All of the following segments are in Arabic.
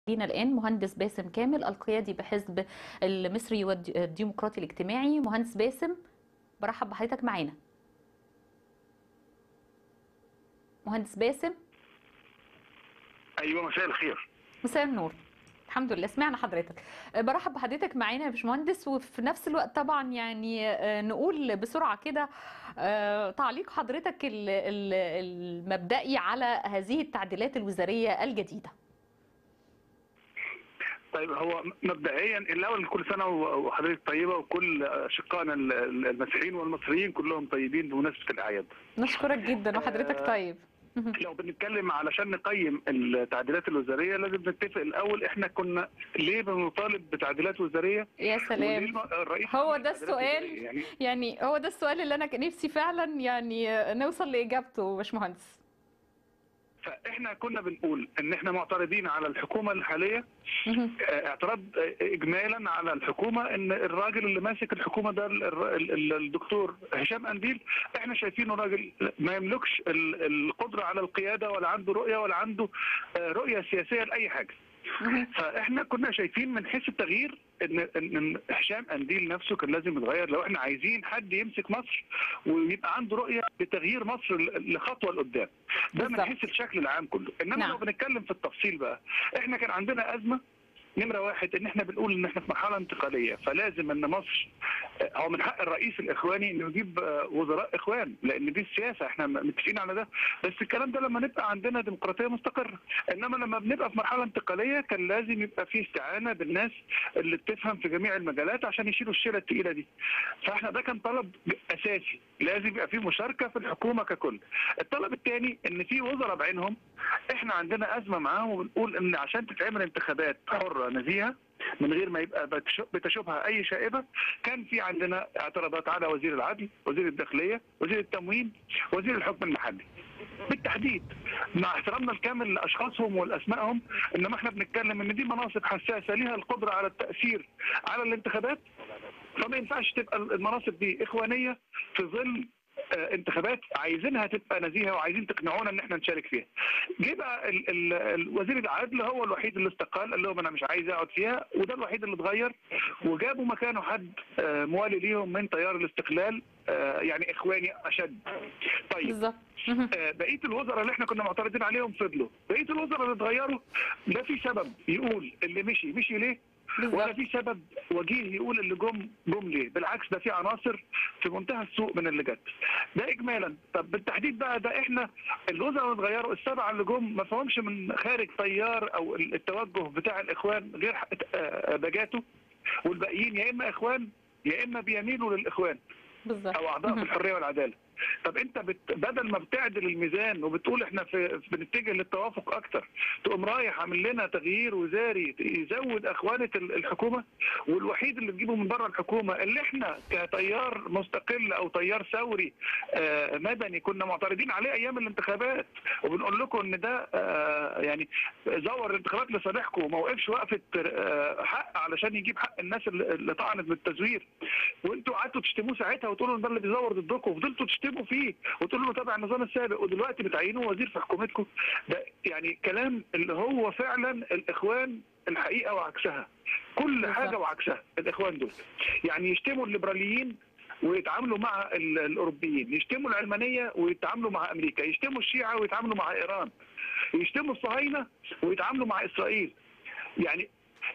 لينا الآن مهندس باسم كامل القيادي بحزب المصري والديمقراطي الاجتماعي. مهندس باسم، برحب بحضرتك معانا. مهندس باسم. ايوه، مساء الخير. مساء النور. الحمد لله سمعنا حضرتك. برحب بحضرتك معانا يا باشمهندس، وفي نفس الوقت طبعا يعني نقول بسرعة كده تعليق حضرتك المبدئي على هذه التعديلات الوزارية الجديدة. طيب، هو مبدئيا الاول كل سنه وحضرتك طيبه، وكل اشقائنا المسيحيين والمصريين كلهم طيبين بمناسبه الاعياد. نشكرك جدا وحضرتك طيب. لو بنتكلم علشان نقيم التعديلات الوزاريه لازم نتفق الاول احنا كنا ليه بنطالب بتعديلات وزاريه. يا سلام، هو ده السؤال. يعني هو ده السؤال اللي انا نفسي فعلا يعني نوصل لاجابته يا باشمهندس. فاحنا كنا بنقول ان احنا معترضين على الحكومه الحاليه، اعتراض اجمالا على الحكومه ان الراجل اللي ماسك الحكومه ده الدكتور هشام قنديل، احنا شايفينه راجل ما يملكش القدره على القياده، ولا عنده رؤيه، ولا عنده رؤيه سياسيه لاي حاجه. فاحنا كنا شايفين من حيث التغيير ان هشام قنديل نفسه كان لازم يتغير لو احنا عايزين حد يمسك مصر ويبقى عنده رؤيه بتغيير مصر لخطوه لقدام. ده من حيث الشكل العام كله. انما لو بنتكلم في التفصيل بقى، احنا كان عندنا ازمه. نمرة واحد ان احنا بنقول ان احنا في مرحله انتقاليه، فلازم ان مصر، هو من حق الرئيس الاخواني انه يجيب وزراء اخوان، لان دي السياسه، احنا متفقين على ده. بس الكلام ده لما نبقى عندنا ديمقراطيه مستقره. انما لما بنبقى في مرحله انتقاليه كان لازم يبقى في استعانه بالناس اللي بتفهم في جميع المجالات عشان يشيلوا الشيله الثقيله دي. فاحنا ده كان طلب اساسي، لازم يبقى في مشاركه في الحكومه ككل. الطلب الثاني ان في وزراء بعينهم احنا عندنا ازمه معاهم، وبنقول ان عشان تتعمل انتخابات حره نزيهه من غير ما يبقى بتشوبها اي شائبه، كان في عندنا اعتراضات على وزير العدل، وزير الداخليه، وزير التموين، وزير الحكم المحلي بالتحديد، مع احترامنا الكامل لاشخاصهم والاسمائهم. انما احنا بنتكلم ان دي مناصب حساسه ليها القدره على التاثير على الانتخابات، فما ينفعش تبقى المناصب دي اخوانيه في ظل انتخابات عايزينها تبقى نزيهه وعايزين تقنعونا ان احنا نشارك فيها. جه بقى وزير العدل هو الوحيد اللي استقال، قال لهم انا مش عايز اقعد فيها، وده الوحيد اللي اتغير، وجابوا مكانه حد موالي ليهم من تيار الاستقلال، يعني اخواني اشد. طيب بالظبط. بقيه الوزراء اللي احنا كنا معترضين عليهم فضلوا، بقيه الوزراء اللي اتغيروا لا في سبب يقول اللي مشي ليه، ولا في سبب وجيه يقول اللي جم ليه. بالعكس، ده في عناصر في منتهى السوء من اللي جت. ده اجمالا. طب بالتحديد بقى، ده احنا الوزراء اللي اتغيروا السبعه اللي جم ما فهمش من خارج تيار او التوجه بتاع الاخوان غير بجاته، والباقيين يا اما اخوان يا اما بيميلوا للاخوان بالظبط، او اعضاء في الحريه والعداله. طب انت بدل ما بتعدل الميزان وبتقول احنا بنتجه للتوافق اكتر، تقوم رايح عامل لنا تغيير وزاري يزود اخوانه الحكومه، والوحيد اللي تجيبه من بره الحكومه اللي احنا كتيار مستقل او تيار ثوري مدني كنا معترضين عليه ايام الانتخابات، وبنقول لكم ان ده يعني زور الانتخابات لصالحكم وما وقفش وقفه حق علشان يجيب حق الناس اللي طعنت بالتزوير، وانتوا قعدتوا تشتموه ساعتها وتقولوا ان ده اللي بيزور ضدكم، وفضلتوا تشتموا فيه وتقولوا له تابع النظام السابق، ودلوقتي بتعينوه وزير في حكومتكم. ده يعني كلام اللي هو فعلا الاخوان الحقيقه وعكسها، كل حاجه وعكسها. الاخوان دول يعني يشتموا الليبراليين ويتعاملوا مع الاوروبيين، يشتموا العلمانيه ويتعاملوا مع امريكا، يشتموا الشيعه ويتعاملوا مع ايران، يشتموا الصهاينه ويتعاملوا مع اسرائيل. يعني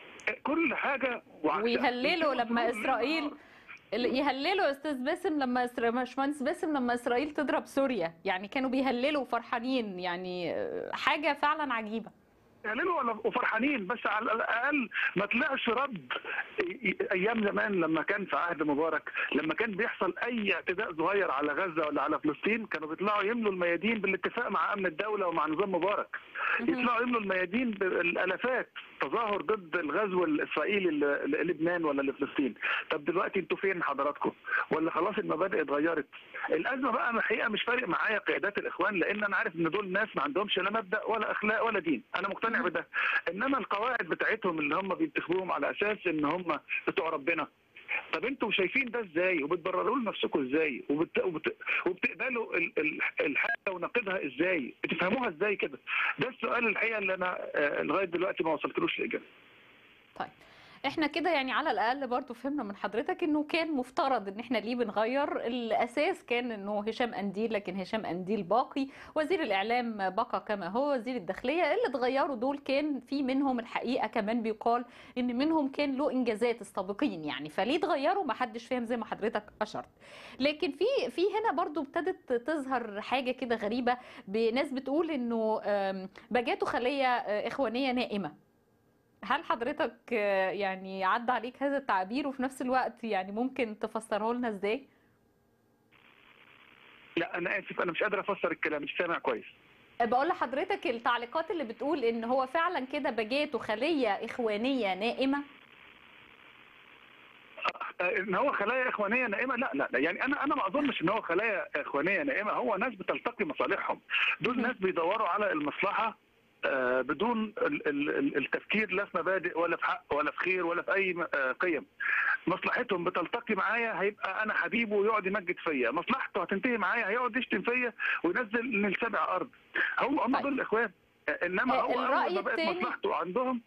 كل حاجه وعكسها. ويهللوا لما اسرائيل يهللوا يا استاذ باسم، لما باشمهندس باسم لما اسرائيل تضرب سوريا، يعني كانوا بيهللوا وفرحانين، يعني حاجه فعلا عجيبه. يهللوا وفرحانين، بس على الاقل ما طلعش رد. ايام زمان لما كان في عهد مبارك، لما كان بيحصل اي اعتداء صغير على غزه ولا على فلسطين، كانوا بيطلعوا يملوا الميادين بالاتفاق مع امن الدوله ومع نظام مبارك، يطلعوا يملوا الميادين بالالافات تظاهر ضد الغزو الاسرائيلي للبنان ولا لفلسطين. طب دلوقتي انتوا فين حضراتكم؟ ولا خلاص المبادئ اتغيرت؟ الازمه بقى الحقيقه مش فارق معايا قيادات الاخوان، لان انا عارف ان دول ناس ما عندهمش لا مبدا ولا اخلاق ولا دين، انا مقتنع بده. انما القواعد بتاعتهم اللي هم بينتخبوهم على اساس ان هم بتوع ربنا، طب انتوا شايفين ده ازاي وبتبرروا لنفسكم ازاي وبتقبلوا الحاجه ونقدها ازاي؟ بتفهموها ازاي كده؟ ده السؤال الحقيقه اللي انا لغايه دلوقتي ما وصلتلوش لاجابه. طيب احنا كده يعني على الاقل برضو فهمنا من حضرتك انه كان مفترض ان احنا ليه بنغير. الاساس كان انه هشام قنديل، لكن هشام قنديل باقي، وزير الاعلام بقى كما هو، وزير الداخليه اللي اتغيروا دول كان في منهم الحقيقه كمان بيقال ان منهم كان له انجازات السابقين يعني، فليه اتغيروا ما حدش فاهم زي ما حضرتك اشرت. لكن في هنا برضو ابتدت تظهر حاجه كده غريبه، بناس بتقول انه بجاته خليه اخوانيه نائمه. هل حضرتك يعني عدى عليك هذا التعبير، وفي نفس الوقت يعني ممكن تفسره لنا ازاي؟ لا انا اسف، انا مش قادر افسر الكلام، مش سامع كويس. بقول لحضرتك التعليقات اللي بتقول ان هو فعلا كده بجاته خلية اخوانية نائمة. ان هو خلايا اخوانيه نائمه؟ لا لا لا، يعني انا ما اظنش ان هو خلايا اخوانيه نائمه، هو ناس بتلتقي مصالحهم. دول ناس بيدوروا على المصلحه بدون التفكير لا في مبادئ ولا في حق ولا في خير ولا في اي قيم. مصلحتهم بتلتقي معايا هيبقى انا حبيبه ويقعد يمجد فيا، مصلحته هتنتهي معايا هيقعد يشتم فيا وينزل من السبع ارض. هم طيب. دول الاخوان. انما هو اول الرأي ما بقت التاني مصلحته عندهم.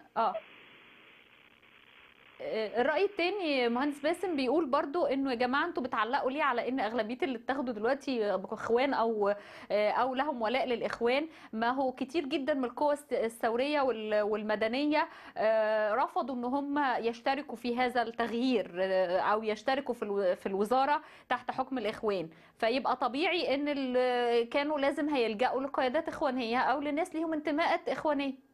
الرأي التاني مهندس باسم بيقول برضو انه يا جماعة انتوا بتعلقوا ليه على ان اغلبية اللي اتاخدوا دلوقتي اخوان او لهم ولاء للاخوان؟ ما هو كتير جدا من القوى الثورية والمدنية رفضوا ان هم يشتركوا في هذا التغيير، او يشتركوا في الوزارة تحت حكم الاخوان. فيبقى طبيعي ان كانوا لازم هيلجأوا لقيادات اخوانية او لناس ليهم انتماءات اخوانية.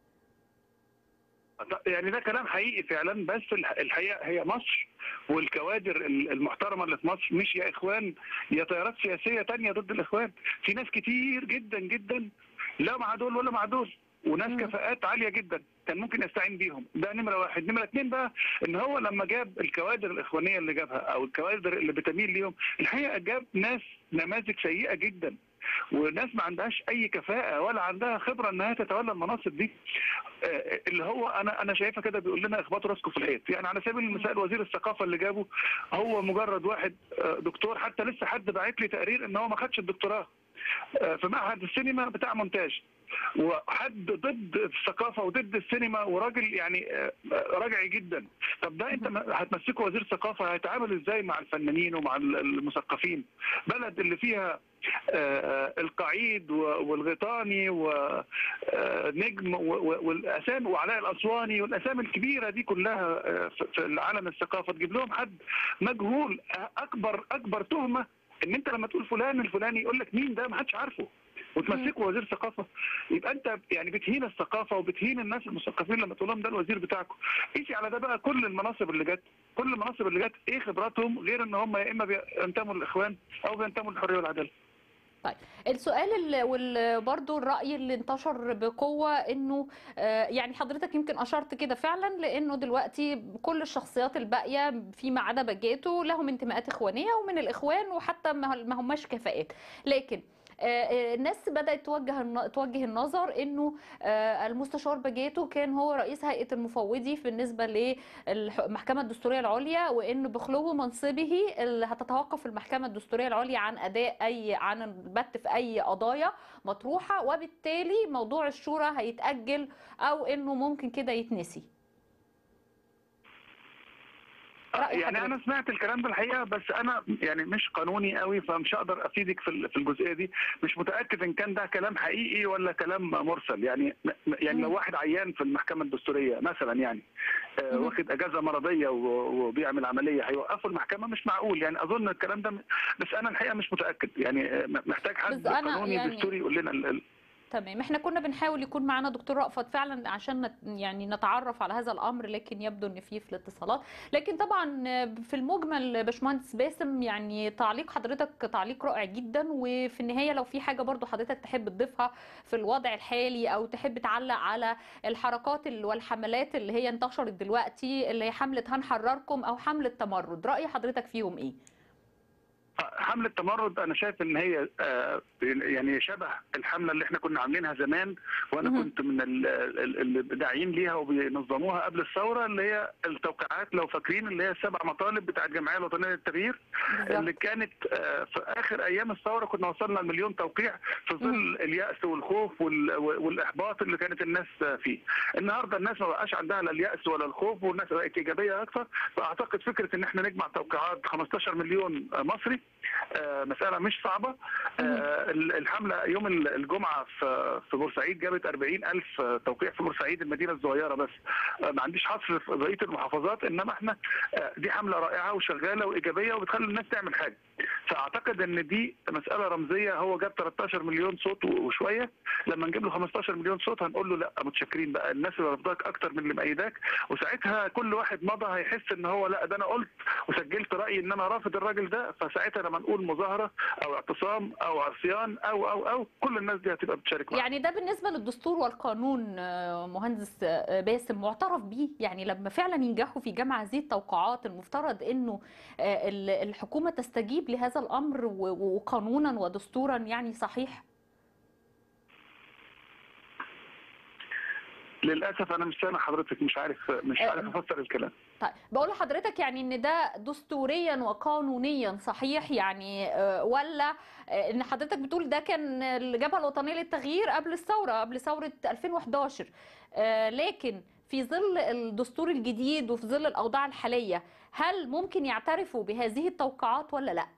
يعني ده كلام حقيقي فعلا، بس الحقيقه هي مصر والكوادر المحترمه اللي في مصر مش يا اخوان يا تيارات سياسيه تانية ضد الاخوان. في ناس كتير جدا جدا لا مع دول ولا مع دول، وناس كفاءات عاليه جدا كان ممكن يستعين بيهم. ده نمره واحد. نمره اتنين بقى ان هو لما جاب الكوادر الاخوانيه اللي جابها او الكوادر اللي بتميل ليهم، الحقيقه جاب ناس نماذج سيئه جدا، وناس ما عندهاش اي كفاءه ولا عندها خبره انها تتولى المناصب دي. اللي هو انا شايفها كده بيقول لنا اخبطوا راسكم في الحيط. يعني على سبيل المثال وزير الثقافه اللي جابه هو مجرد واحد دكتور، حتى لسه حد باعت لي تقرير ان هو ما خدش الدكتوراه في معهد السينما بتاع مونتاج، وحد ضد الثقافه وضد السينما وراجل يعني راجعي جدا. طب ده انت هتمسكه وزير ثقافه هيتعامل ازاي مع الفنانين ومع المثقفين؟ بلد اللي فيها القعيد والغيطاني ونجم والاسامي وعلاء الاسواني والاسامي الكبيره دي كلها في العالم الثقافه، تجيب لهم حد مجهول. اكبر تهمه ان انت لما تقول فلان الفلاني يقول لك مين ده، ما حدش عارفه، وتمسكه وزير ثقافه. يبقى انت يعني بتهين الثقافه وبتهين الناس المثقفين لما تقول لهم ده الوزير بتاعكم. قيسي على ده بقى كل المناصب اللي جت ايه خبراتهم غير ان هم يا اما بينتموا للاخوان او بينتموا للحريه والعداله. طيب السؤال برضو الرأي اللي انتشر بقوة انه يعني حضرتك يمكن اشرت كده فعلا، لانه دلوقتي كل الشخصيات الباقية فيما عدا بجاته لهم انتماءات اخوانية ومن الاخوان، وحتى ما هماش كفاءات. لكن الناس بدأت توجه النظر انه المستشار بجاته كان هو رئيس هيئة المفوضي بالنسبة للمحكمة الدستورية العليا، وانه بخلو منصبه هتتوقف المحكمة الدستورية العليا عن عن البت في اي قضايا مطروحة، وبالتالي موضوع الشورى هيتأجل او انه ممكن كده يتنسي. يعني انا سمعت الكلام ده الحقيقه، بس انا يعني مش قانوني قوي فمش هقدر افيدك في الجزئيه دي. مش متاكد ان كان ده كلام حقيقي ولا كلام مرسل. يعني لو واحد عيان في المحكمه الدستوريه مثلا يعني واخد اجازه مرضيه وبيعمل عمليه هيوقفوا المحكمه، مش معقول. يعني اظن الكلام ده، بس انا الحقيقه مش متاكد. يعني محتاج حد قانوني يعني دستوري يقول لنا. تمام، احنا كنا بنحاول يكون معنا دكتور رأفت فعلا عشان يعني نتعرف على هذا الامر، لكن يبدو ان في الاتصالات. لكن طبعا في المجمل باشمهندس باسم يعني تعليق حضرتك تعليق رائع جدا، وفي النهايه لو في حاجه برضو حضرتك تحب تضيفها في الوضع الحالي او تحب تعلق على الحركات والحملات اللي هي انتشرت دلوقتي، اللي هي حمله هنحرركم او حمله تمرد، رأي حضرتك فيهم ايه؟ حمله تمرد انا شايف ان هي يعني شبه الحمله اللي احنا كنا عاملينها زمان، وانا كنت من الداعين ليها وبينظموها قبل الثوره، اللي هي التوقيعات لو فاكرين، اللي هي ال7 مطالب بتاع الجمعيه الوطنيه للتغيير اللي كانت في اخر ايام الثوره كنا وصلنا ل1,000,000 توقيع في ظل اليأس والخوف والاحباط اللي كانت الناس فيه. النهارده الناس ما بقاش عندها لا اليأس ولا الخوف، والناس بقت ايجابيه اكثر. فاعتقد فكره ان احنا نجمع توقيعات 15 مليون مصري مساله مش صعبه. الحمله يوم الجمعه في بورسعيد جابت 40,000 توقيع في بورسعيد المدينه الصغيره بس، ما عنديش حصر في بقيه المحافظات. انما احنا دي حمله رائعه وشغاله وايجابيه وبتخلي الناس تعمل حاجه. فاعتقد ان دي مساله رمزيه. هو جاب 13 مليون صوت وشويه، لما نجيب له 15 مليون صوت هنقول له لا متشكرين بقى، الناس اللي رفضاك اكتر من اللي مأيداك. وساعتها كل واحد مضى هيحس ان هو لا، ده انا قلت وسجلت رايي ان انا رافض الراجل ده. فساعتها لما نقول مظاهره او اعتصام او عصيان او كل الناس دي هتبقى بتشارك معانا. يعني ده بالنسبه للدستور والقانون مهندس باسم معترف بيه؟ يعني لما فعلا ينجحوا في جمع هذه التوقعات المفترض انه الحكومه تستجيب لهذا الامر وقانونا ودستورا يعني صحيح؟ للاسف انا مش سامع حضرتك، مش عارف افسر الكلام. طيب بقول لحضرتك يعني ان ده دستوريا وقانونيا صحيح يعني، ولا ان حضرتك بتقول ده كان الجبهه الوطنيه للتغيير قبل الثوره، قبل ثوره 2011، لكن في ظل الدستور الجديد وفي ظل الاوضاع الحاليه هل ممكن يعترفوا بهذه التوقعات ولا لا؟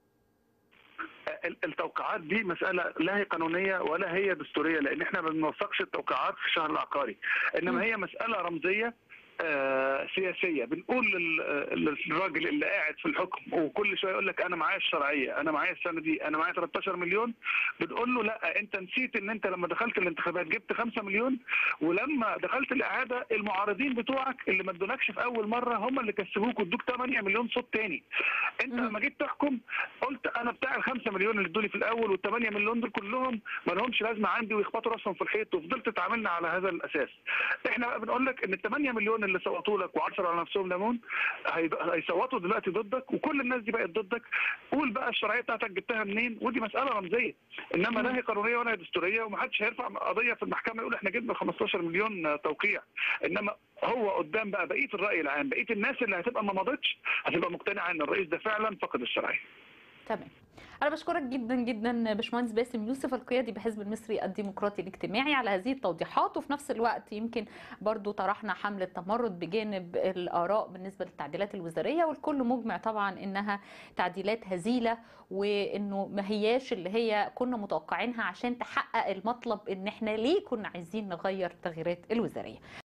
التوقعات دي مسألة لا هي قانونية ولا هي دستورية، لأن احنا ما بنوثقش التوقعات في الشهر العقاري، إنما هي مسألة رمزية سياسيه. بنقول للراجل اللي قاعد في الحكم وكل شويه يقول لك انا معايا الشرعيه، انا معايا السنه دي، انا معايا 13 مليون، بنقول له لا، انت نسيت ان انت لما دخلت الانتخابات جبت 5 مليون، ولما دخلت الاعاده المعارضين بتوعك اللي ما ادولكش في اول مره هم اللي كسبوك وادوك 8 مليون صوت تاني. انت لما جيت تحكم قلت انا بتاع ال5 مليون اللي ادوني في الاول وال8 مليون دول كلهم ما لهمش لازمه عندي ويخبطوا راسهم في الحيط، وفضلت تعاملنا على هذا الاساس. احنا بقى بنقول لك ان ال8 مليون اللي صوتوا لك وعصروا على نفسهم ليمون هيصوتوا دلوقتي ضدك، وكل الناس دي بقت ضدك. قول بقى الشرعيه بتاعتك جبتها منين؟ ودي مساله رمزيه، انما لا هي قانونيه ولا هي دستوريه، ومحدش هيرفع قضيه في المحكمه يقول احنا جبنا 15 مليون توقيع. انما هو قدام بقى بقيه الراي العام، بقيه الناس اللي هتبقى ما مضتش هتبقى مقتنعه ان الرئيس ده فعلا فقد الشرعيه. تمام. أنا بشكرك جدا جدا باشمهندس باسم يوسف القيادي بحزب المصري الديمقراطي الاجتماعي على هذه التوضيحات، وفي نفس الوقت يمكن برضو طرحنا حملة تمرد بجانب الآراء بالنسبة للتعديلات الوزارية، والكل مجمع طبعا إنها تعديلات هزيلة، وإنه ما هياش اللي هي كنا متوقعينها عشان تحقق المطلب إن إحنا ليه كنا عايزين نغير التغييرات الوزارية.